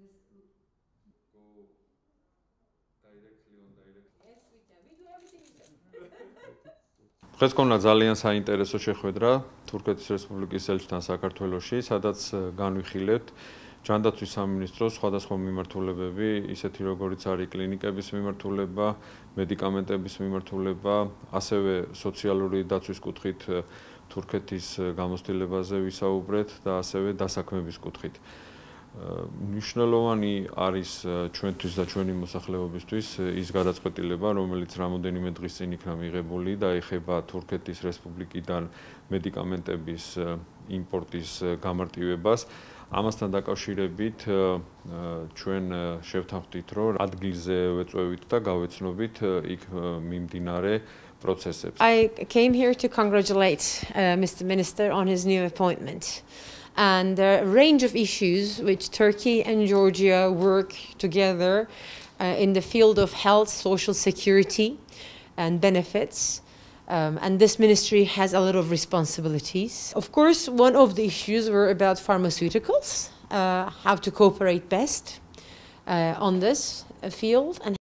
დღეს გქონდა ძალიან საინტერესო შეხვედრა თურქეთის რესპუბლიკის ელჩთან საქართველოში, სადაც განვიხილებთ ჯანდაცვის სამინისტროს სხვადასხვა მიმართულებები, ისეთი როგორიც არის კლინიკების მიმართულება, მედიკამენტების მიმართულება, ასევე სოციალური დაცვის კუთხით თურქეთის გამოცდილებაზე ვისაუბრეთ და ასევე დასაქმების კუთხით. მნიშვნელოვანი არის ჩვენთვის და ჩვენი მოსახლეობისთვის ის გადაწყვეტილება, რომელიც რამოდენიმე დღის წინ იქნა მიღებული და ეხება თურქეთის რესპუბლიკიდან მედიკამენტების იმპორტის გამარტივებას. ამასთან დაკავშირებით ჩვენ შევთანხმდით, რომ ადგილზე ვეწვევით და გავეცნობით იქ მიმდინარე processes. I came here to congratulate Mr. Minister on his new appointment. And a range of issues which Turkey and Georgia work together in the field of health, social security and benefits. And this ministry has a lot of responsibilities. Of course, one of the issues were about pharmaceuticals, how to cooperate best on this field. And